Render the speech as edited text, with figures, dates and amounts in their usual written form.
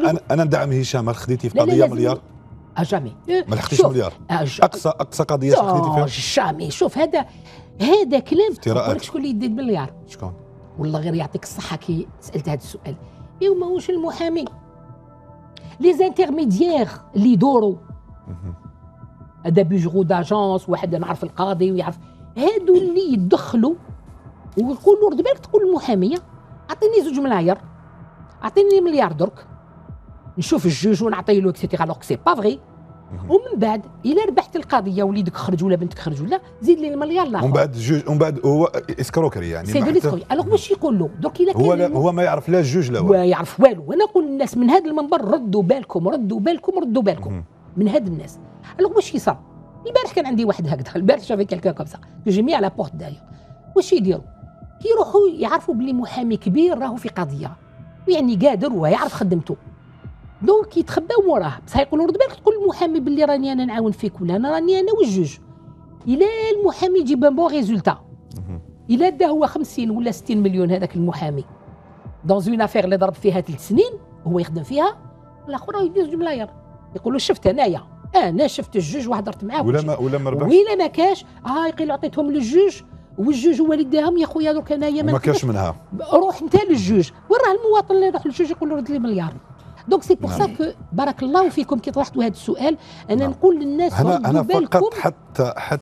انا ندعم هشام. هل خديتي في قضيه مليار؟ جامي ما لحقتيش مليار. اقصى قضيه خديتي فيها؟ جامي. شوف هذا كلام. افتراءات. شكون اللي يدي بالمليار؟ شكون؟ والله غير يعطيك الصحه كي سالت هذا السؤال. ماهوش المحامي، لي زانترميديير اللي يدوروا هذا بيجرو داجونس، واحد نعرف القاضي ويعرف، هادو اللي يدخلوا ويقولوا رد بالك تقول المحاميه اعطيني 2 ملاير، اعطيني مليار درك نشوف الجوج ونعطي له اكسيتيرا الوغ سي با فري. ومن بعد الا ربحت القضيه وليدك خرج ولا بنتك خرج ولا زيد لي المليار الاخر. ومن بعد هو اسكروكري يعني. سي دو ليسكروكري. الوغ واش يقول له درك الا هو ما يعرف لا الجوج لا ما يعرف والو. وانا نقول للناس من هذا المنبر ردوا بالكم ردوا بالكم ردوا بالكم من هاد الناس. الوغ واش يصرى؟ البارح كان عندي واحد هكذا، البارح شافي كالكا كومسا جميع لا بورت داير. واش يديروا؟ كيروحوا يعرفوا بلي محامي كبير راهو في قضيه يعني قادر ويعرف خدمته، دونك يتخباو موراه. بصح يقولوا رد بالك تقول المحامي باللي راني انا نعاون فيك ولا انا راني انا والجوج. الى المحامي يجيب بون ريزولتا، الى دا هو 50 ولا 60 مليون هذاك المحامي دون اون افير اللي ضرب فيها 3 سنين وهو يخدم فيها، الاخر يدير 2 ملاير. يقولوا شفت انا شفت الجوج وهضرت معاه ولا ما ربحش ولا ما كاش. يقول عطيتهم للجوج والجوج هو اللي داهم. يا خويا درك انايا ما كاش منها. روح انت للجوج. وين راه المواطن اللي يروح للجوج يقول له رد لي مليار؟ دونك سي بور سا كو بارك الله فيكم كي طرحتوا هذا السؤال. انا نقول للناس انا فقط